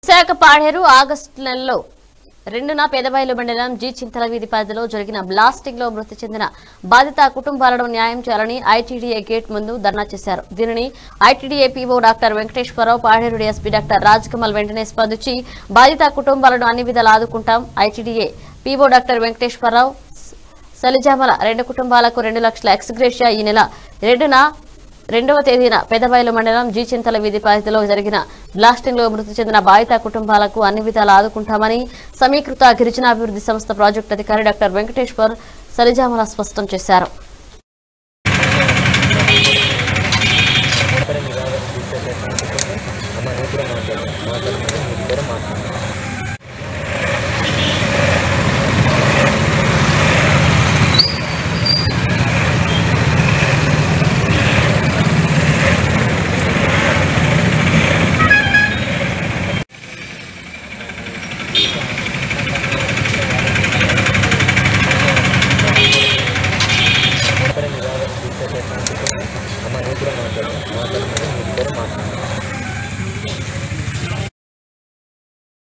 Visakha Paderu August నెలలో 2న పెదబయలు మండలం G చింతల వీధి పరిధిలో జరిగిన బ్లాస్టింగ్ లో మృతి చెందిన బాధిత కుటుంబాలను న్యాయం చేయాలని ఐటీడీఏ గేట్ ముందు ధర్నా చేశారు. దీనిని ITDA PO doctor Venkateswara Rao, Paderu DSP doctor Raj Kamal వెంటనే స్పందించి బాధిత కుటుంబాలను అన్ని విధాలా ఆదుకుంటాం. ITDA PO doctor Venkateswara Rao Salijamala 2 కుటుంబాలకు 2 లక్షల ఎక్స్గ్రేషియా ఈ నెల 2వ తేదీన పెదబయలు మండలం జి చింతల వీధి పరిధిలో జరిగిన బ్లాస్టింగ్ లో మృతి చెందిన బాధిత కుటుంబాలకు అన్ని విధాలా ఆదుకుంటామని సమీకృత గిరిజనాభివృద్ధి సంస్థ ప్రాజెక్టు అధికారి డాక్టర్ వెంకటేశ్వర్ సలిజామల స్పష్టం చేశారు. అక్కడ